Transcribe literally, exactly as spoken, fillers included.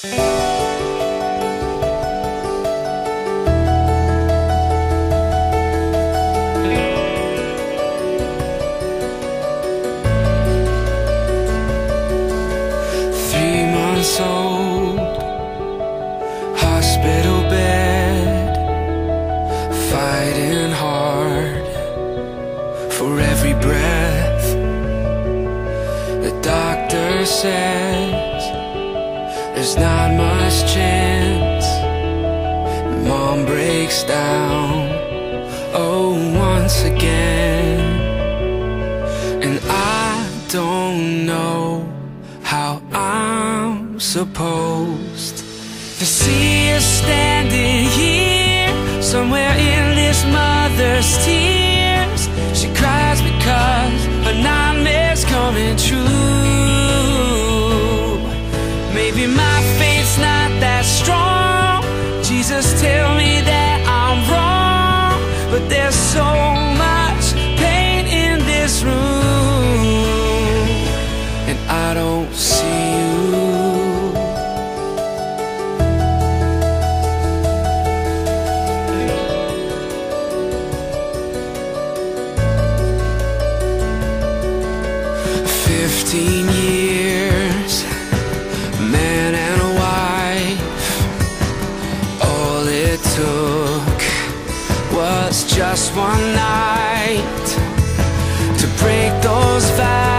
Three months old, hospital bed, fighting hard for every breath. The doctor says there's not much chance. Mom breaks down, oh, once again. And I don't know how I'm supposed to see her standing here, somewhere in this mother's tears. She cries because her nightmare's coming true. Maybe my faith's not that strong. Jesus, tell me that I'm wrong, but there's so much pain in this room, and I don't see you. Fifteen years, man and a wife. All it took was just one night to break those vows.